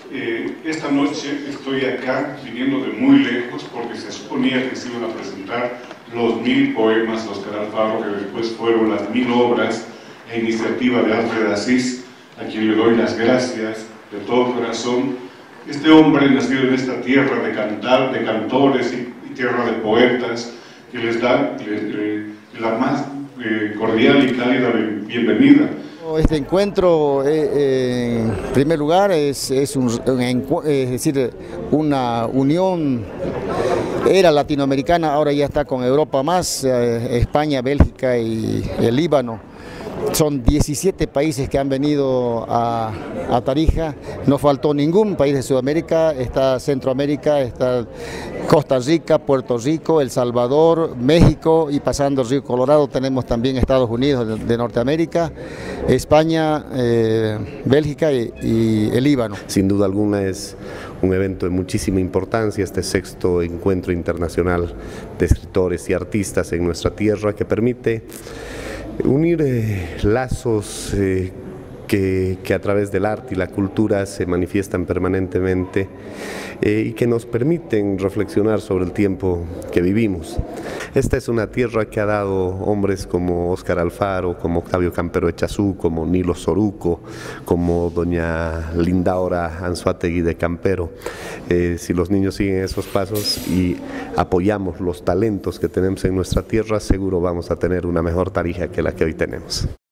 Esta noche estoy acá, viniendo de muy lejos, porque se suponía que se iban a presentar los 1000 poemas de Óscar Alfaro, que después fueron las 1000 obras e iniciativa de Alfred Asís, a quien le doy las gracias de todo corazón. Este hombre, nacido en esta tierra de cantores y tierra de poetas, que les da la más cordial y cálida bienvenida. Este encuentro, en primer lugar, es decir, una unión, era latinoamericana, ahora ya está con Europa más, España, Bélgica y el Líbano. Son 17 países que han venido a Tarija, no faltó ningún país de Sudamérica, está Centroamérica, está Costa Rica, Puerto Rico, El Salvador, México y pasando el Río Colorado tenemos también Estados Unidos de Norteamérica, España, Bélgica y el Líbano. Sin duda alguna es un evento de muchísima importancia, este 6º encuentro internacional de escritores y artistas en nuestra tierra, que permite unir lazos que a través del arte y la cultura se manifiestan permanentemente y que nos permiten reflexionar sobre el tiempo que vivimos. Esta es una tierra que ha dado hombres como Óscar Alfaro, como Octavio Campero Echazú, como Nilo Soruco, como doña Lindaura Anzoátegui de Campero. Si los niños siguen esos pasos y apoyamos los talentos que tenemos en nuestra tierra, seguro vamos a tener una mejor Tarija que la que hoy tenemos.